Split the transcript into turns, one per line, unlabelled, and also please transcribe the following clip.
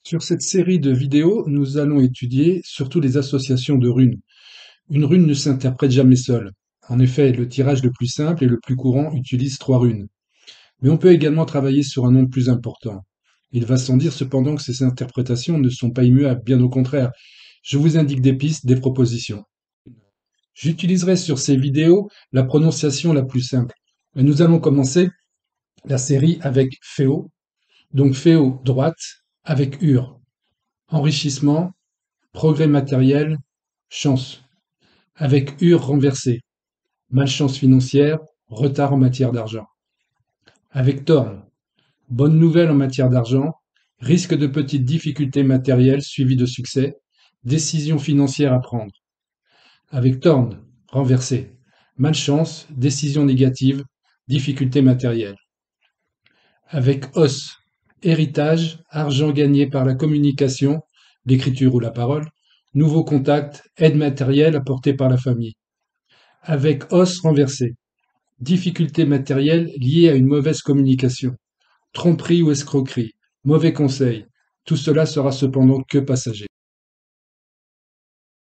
Sur cette série de vidéos, nous allons étudier surtout les associations de runes. Une rune ne s'interprète jamais seule. En effet, le tirage le plus simple et le plus courant utilise 3 runes. Mais on peut également travailler sur un nombre plus important. Il va sans dire cependant que ces interprétations ne sont pas immuables, bien au contraire. Je vous indique des pistes, des propositions. J'utiliserai sur ces vidéos la prononciation la plus simple. Et nous allons commencer la série avec Féo. Donc Féo droite avec Ur. Enrichissement, progrès matériel, chance. Avec Ur renversé, malchance financière, retard en matière d'argent. Avec Thorn, bonne nouvelle en matière d'argent, risque de petites difficultés matérielles suivies de succès, décision financière à prendre. Avec Thorn, renversé, malchance, décision négative, difficultés matérielles. Avec Os, héritage, argent gagné par la communication, l'écriture ou la parole, nouveaux contacts, aide matérielle apportée par la famille. Avec Os renversé, difficultés matérielles liées à une mauvaise communication, tromperie ou escroquerie, mauvais conseil, tout cela sera cependant que passager.